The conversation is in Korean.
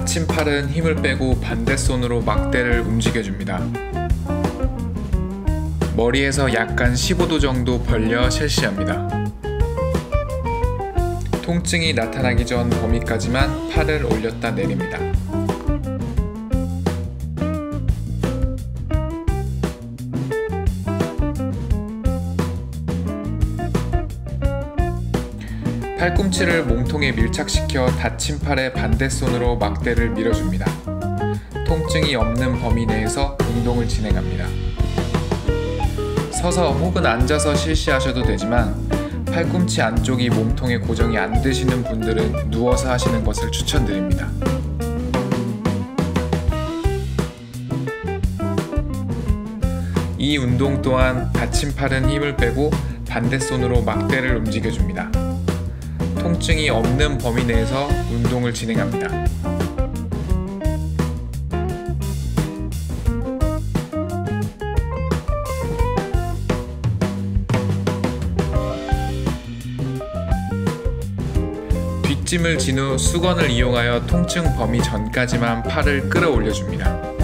다친 팔은 힘을 빼고 반대손으로 막대를 움직여줍니다. 머리에서 약간 15도 정도 벌려 실시합니다. 통증이 나타나기 전 범위까지만 팔을 올렸다 내립니다. 팔꿈치를 몸통에 밀착시켜 다친 팔의 반대손으로 막대를 밀어줍니다. 통증이 없는 범위 내에서 운동을 진행합니다. 서서 혹은 앉아서 실시하셔도 되지만 팔꿈치 안쪽이 몸통에 고정이 안 되시는 분들은 누워서 하시는 것을 추천드립니다. 이 운동 또한 다친 팔은 힘을 빼고 반대손으로 막대를 움직여줍니다. 통증이 없는 범위 내에서 운동을 진행합니다. 뒷짐을 진 후 수건을 이용하여 통증 범위 전까지만 팔을 끌어올려줍니다.